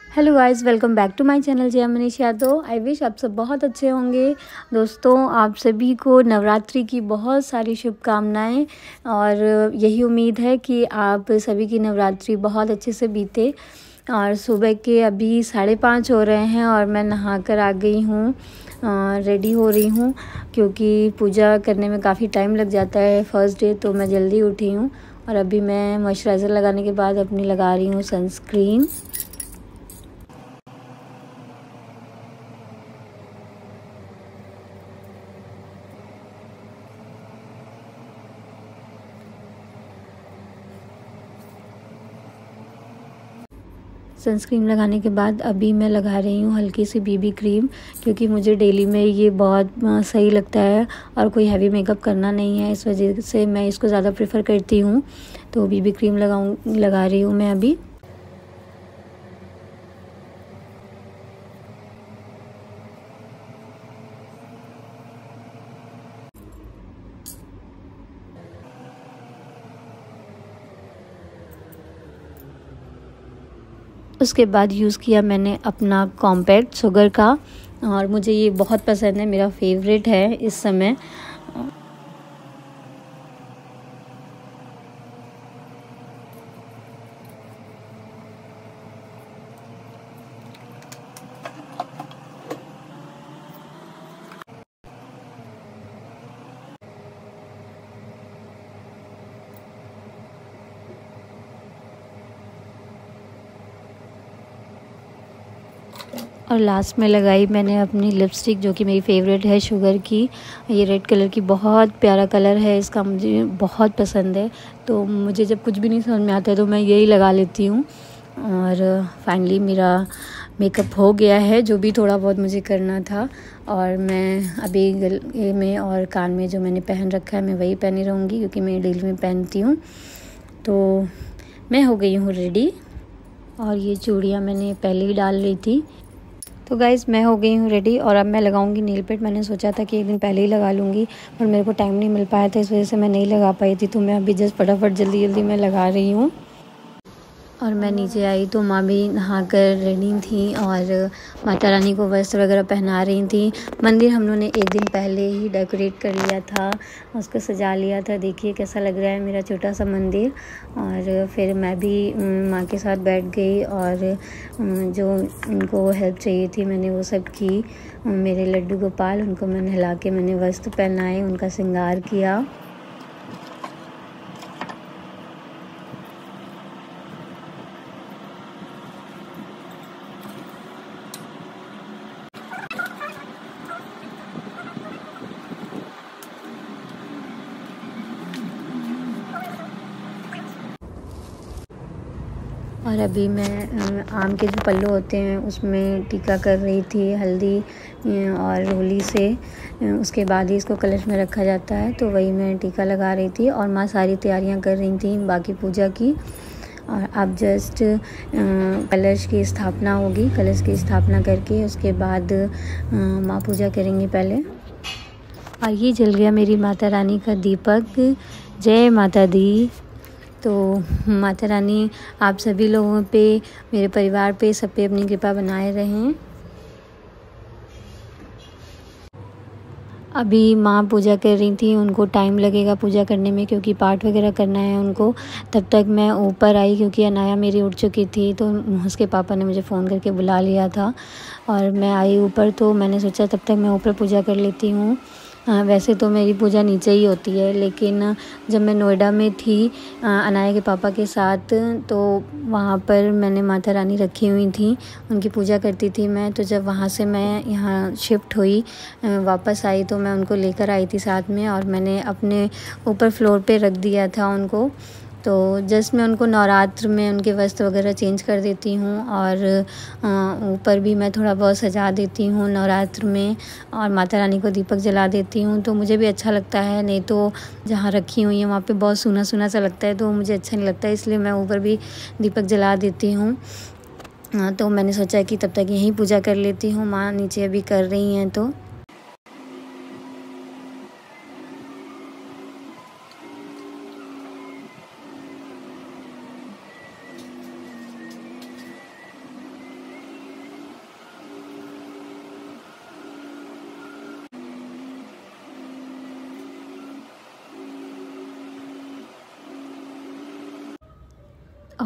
Hello guys, welcome back to my channel जय Manish Yadav. I wish आप सब बहुत अच्छे होंगे। दोस्तों, आप सभी को नवरात्रि की बहुत सारी शुभकामनाएं और यही उम्मीद है कि आप सभी की नवरात्रि बहुत अच्छे से बीते। और सुबह के अभी 5:30 हो रहे हैं और मैं नहाकर आ गई हूँ, रेडी हो रही हूँ क्योंकि पूजा करने में काफ़ी टाइम लग जाता है फर्स्ट डे, तो मैं जल्दी उठी हूँ। और अभी मैं मॉइस्चराइज़र लगाने के बाद अपनी लगा रही हूँ सनस्क्रीन। सनस्क्रीन लगाने के बाद अभी मैं लगा रही हूँ हल्की सी बीबी क्रीम, क्योंकि मुझे डेली में ये बहुत सही लगता है और कोई हैवी मेकअप करना नहीं है, इस वजह से मैं इसको ज़्यादा प्रेफर करती हूँ। तो बीबी क्रीम लगा रही हूँ मैं अभी। उसके बाद यूज़ किया मैंने अपना कॉम्पैक्ट शुगर का, और मुझे ये बहुत पसंद है, मेरा फेवरेट है इस समय। और लास्ट में लगाई मैंने अपनी लिपस्टिक, जो कि मेरी फेवरेट है शुगर की। ये रेड कलर की बहुत प्यारा कलर है इसका, मुझे बहुत पसंद है। तो मुझे जब कुछ भी नहीं समझ में आता है तो मैं यही लगा लेती हूँ। और फाइनली मेरा मेकअप हो गया है, जो भी थोड़ा बहुत मुझे करना था। और मैं अभी गले में और कान में जो मैंने पहन रखा है मैं वही पहनी रहूँगी, क्योंकि मैं डेली में पहनती हूँ। तो मैं हो गई हूँ रेडी। और ये चूड़ियाँ मैंने पहले ही डाल ली थी। तो गाइज़, मैं हो गई हूँ रेडी और अब मैं लगाऊंगी नेल पेंट। मैंने सोचा था कि एक दिन पहले ही लगा लूँगी, पर मेरे को टाइम नहीं मिल पाया था, इस वजह से मैं नहीं लगा पाई थी। तो मैं अभी जस्ट फटाफट जल्दी जल्दी मैं लगा रही हूँ। और मैं नीचे आई तो माँ भी नहाकर रेडी थी और माता रानी को वस्त्र वगैरह पहना रही थी। मंदिर हम लोगों ने एक दिन पहले ही डेकोरेट कर लिया था, उसको सजा लिया था। देखिए कैसा लग रहा है मेरा छोटा सा मंदिर। और फिर मैं भी माँ के साथ बैठ गई और जो उनको हेल्प चाहिए थी मैंने वो सब की। मेरे लड्डू गोपाल, उनको मैं नहला के मैंने वस्त्र पहनाए, उनका श्रृंगार किया। और अभी मैं आम के जो पल्लू होते हैं उसमें टीका कर रही थी हल्दी और रोली से। उसके बाद ही इसको कलश में रखा जाता है, तो वही मैं टीका लगा रही थी। और माँ सारी तैयारियां कर रही थी बाकी पूजा की। और अब जस्ट कलश की स्थापना होगी। कलश की स्थापना करके उसके बाद माँ पूजा करेंगी पहले। और ये जल गया मेरी माता रानी का दीपक। जय माता दी। तो माता रानी आप सभी लोगों पे, मेरे परिवार पे, सब पे अपनी कृपा बनाए रहें। अभी माँ पूजा कर रही थी, उनको टाइम लगेगा पूजा करने में क्योंकि पाठ वगैरह करना है उनको। तब तक मैं ऊपर आई क्योंकि अनाया मेरी उठ चुकी थी, तो उसके पापा ने मुझे फ़ोन करके बुला लिया था। और मैं आई ऊपर, तो मैंने सोचा तब तक मैं ऊपर पूजा कर लेती हूँ। वैसे तो मेरी पूजा नीचे ही होती है, लेकिन जब मैं नोएडा में थी अनाया के पापा के साथ, तो वहाँ पर मैंने माता रानी रखी हुई थी, उनकी पूजा करती थी मैं। तो जब वहाँ से मैं यहाँ शिफ्ट हुई, वापस आई, तो मैं उनको लेकर आई थी साथ में, और मैंने अपने ऊपर फ्लोर पे रख दिया था उनको। तो जस्ट मैं उनको नवरात्र में उनके वस्त्र वगैरह चेंज कर देती हूँ, और ऊपर भी मैं थोड़ा बहुत सजा देती हूँ नवरात्र में, और माता रानी को दीपक जला देती हूँ। तो मुझे भी अच्छा लगता है, नहीं तो जहाँ रखी हुई है वहाँ पे बहुत सूना सूना सा लगता है, तो मुझे अच्छा नहीं लगता है, इसलिए मैं ऊपर भी दीपक जला देती हूँ। तो मैंने सोचा कि तब तक यहीं पूजा कर लेती हूँ, माँ नीचे अभी कर रही हैं। तो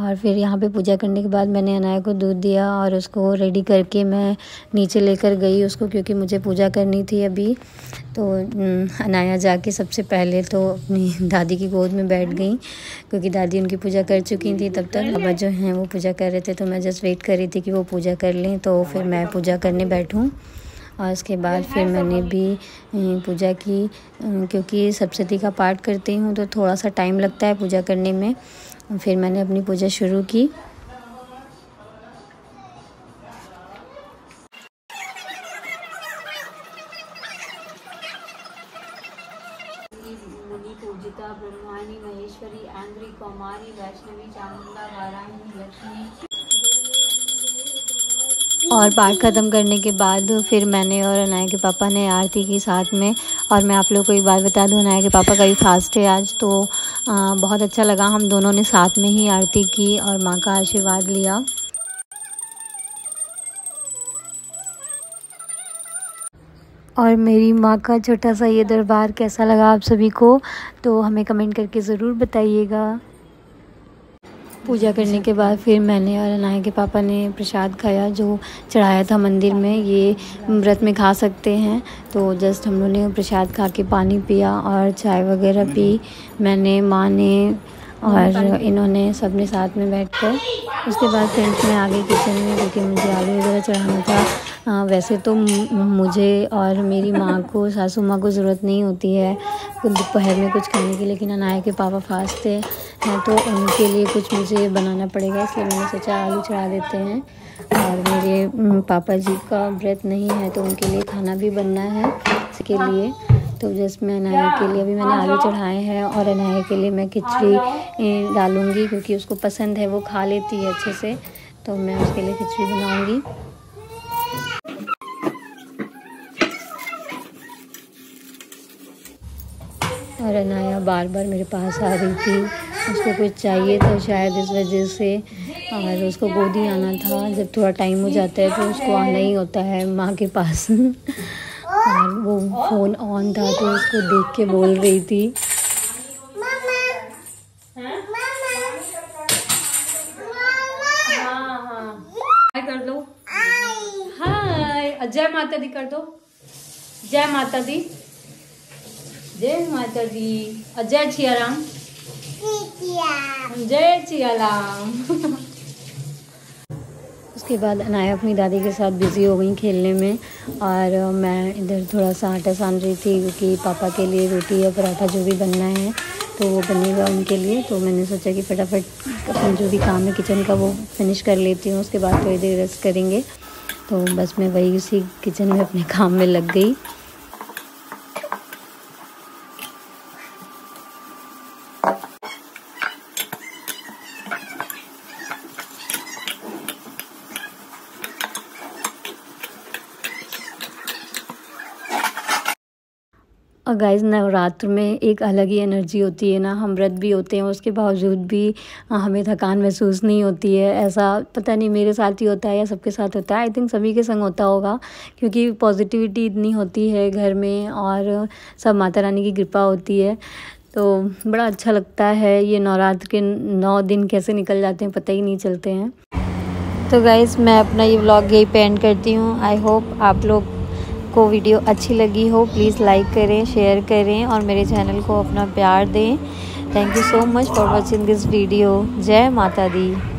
और फिर यहाँ पे पूजा करने के बाद मैंने अनाया को दूध दिया और उसको रेडी करके मैं नीचे लेकर गई उसको, क्योंकि मुझे पूजा करनी थी अभी। तो अनाया जाके सबसे पहले तो अपनी दादी की गोद में बैठ गई, क्योंकि दादी उनकी पूजा कर चुकी थी। तब तक बाबा जो हैं वो पूजा कर रहे थे, तो मैं जस्ट वेट कर रही थी कि वो पूजा कर लें तो फिर मैं पूजा करने बैठूँ। और उसके बाद फिर मैंने भी पूजा की, क्योंकि सप्तशती का पाठ करती हूँ तो थोड़ा सा टाइम लगता है पूजा करने में। फिर मैंने अपनी पूजा शुरू की। मुनि पूजिता ब्रह्माणी महेश्वरी आंध्री कौमारी वैष्णवी चामुंडा वाराणसी लक्ष्मी। और पाठ ख़त्म करने के बाद फिर मैंने और अनाया के पापा ने आरती की साथ में। और मैं आप लोगों को एक बात बता दूं, अनाया के पापा का भी फास्ट है आज, तो बहुत अच्छा लगा। हम दोनों ने साथ में ही आरती की और माँ का आशीर्वाद लिया। और मेरी माँ का छोटा सा ये दरबार कैसा लगा आप सभी को, तो हमें कमेंट करके ज़रूर बताइएगा। पूजा करने के बाद फिर मैंने और अनाया के पापा ने प्रसाद खाया जो चढ़ाया था मंदिर में। ये व्रत में खा सकते हैं, तो जस्ट हम लोगों ने प्रसाद खा के पानी पिया और चाय वगैरह पी, मैंने, माँ ने और इन्होंने सब ने साथ में बैठकर। उसके बाद फ्रेंड्स मैं आ गई किचन में, क्योंकि मुझे आलू वगैरह चढ़ाना था। वैसे तो मुझे और मेरी माँ को, सासू माँ को ज़रूरत नहीं होती है दोपहर में कुछ खाने की, लेकिन अनाया के पापा फास्ट हैं तो उनके लिए कुछ मुझे बनाना पड़ेगा, इसलिए मैंने सोचा आलू चढ़ा देते हैं। और मेरे पापा जी का व्रत नहीं है तो उनके लिए खाना भी बनना है इसके लिए। तो जस्ट मैं अनाया के लिए अभी मैंने आलू चढ़ाए हैं और अनाया के लिए मैं खिचड़ी डालूँगी, क्योंकि उसको पसंद है, वो खा लेती है अच्छे से, तो मैं उसके लिए खिचड़ी बनाऊँगी। और अनाया बार बार मेरे पास आ रही थी, उसको कुछ चाहिए था शायद इस वजह से, और उसको गोदी आना था। जब थोड़ा टाइम हो जाता है तो उसको आना ही होता है माँ के पास। और वो फ़ोन ऑन था तो उसको देख के बोल रही थी। हाय कर दो, हाय, जय माता दी कर दो, जय माता दी, जय माता दी, जय सियाराम, जय सियाराम। उसके बाद अनाया अपनी दादी के साथ बिज़ी हो गई खेलने में, और मैं इधर थोड़ा सा आटा सान रही थी, क्योंकि पापा के लिए रोटी या पराठा जो भी बनना है तो वो बनेगा उनके लिए। तो मैंने सोचा कि फटाफट अपना जो भी काम है किचन का वो फिनिश कर लेती हूँ, उसके बाद थोड़ी देर रेस्ट करेंगे। तो बस मैं वही उसी किचन में अपने काम में लग गई। और गाइस नवरात्र में एक अलग ही एनर्जी होती है ना, हम व्रत भी होते हैं उसके बावजूद भी हमें थकान महसूस नहीं होती है। ऐसा पता नहीं मेरे साथ ही होता है या सबके साथ होता है, आई थिंक सभी के संग होता होगा, क्योंकि पॉजिटिविटी इतनी होती है घर में और सब माता रानी की कृपा होती है। तो बड़ा अच्छा लगता है। ये नवरात्र के 9 दिन कैसे निकल जाते हैं पता ही नहीं चलते हैं। तो गाइस मैं अपना ये व्लॉग यही पे एंड करती हूँ। आई होप आप लोग को वीडियो अच्छी लगी हो। प्लीज़ लाइक करें, शेयर करें और मेरे चैनल को अपना प्यार दें। Thank you so much for watching this video. जय माता दी।